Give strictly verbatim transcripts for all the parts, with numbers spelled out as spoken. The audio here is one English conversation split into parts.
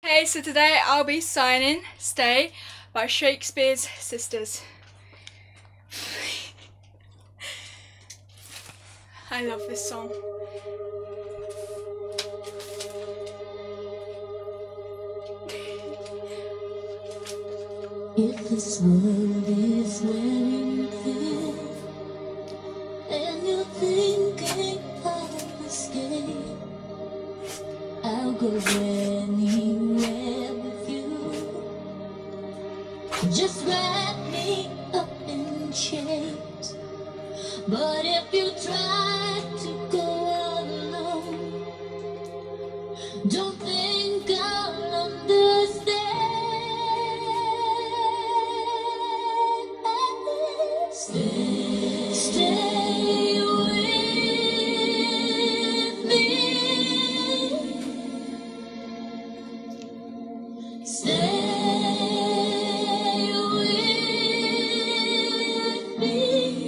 Hey, so today I'll be signing Stay by Shakespears Sisters. I love this song. If this world is wearing thin and you're thinking of escape, I'll go anywhere with you. Just wrap me up in chains. But if you try to go alone, don't think I'll understand. Stay, stay with me. Stay with me.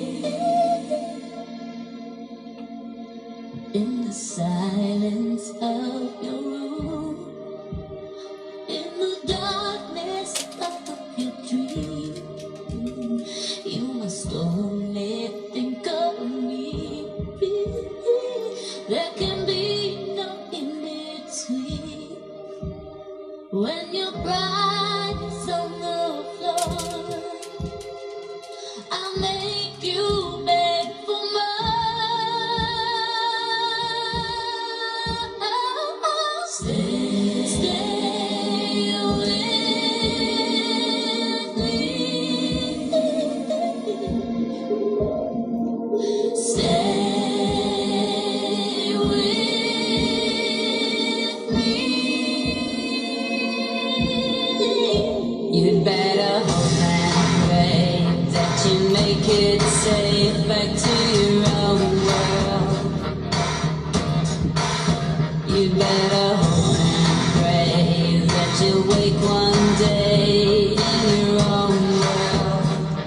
In the silence of your room, in the darkness of your dream, you must only think of me. There can be no in between. When your pride is on the floor, I'll make you beg for more. Stay, stay with me. Stay with me. You'd better hope and pray that you make it safe back to your own world. You'd better hope and pray that you'll wake one day in your own world.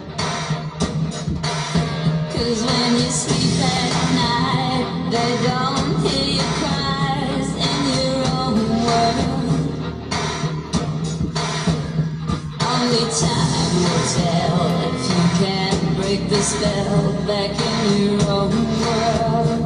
'Cause when you sleep at night, they don't hear your cries in your own world. Only time will tell if you can break the spell back in your own world.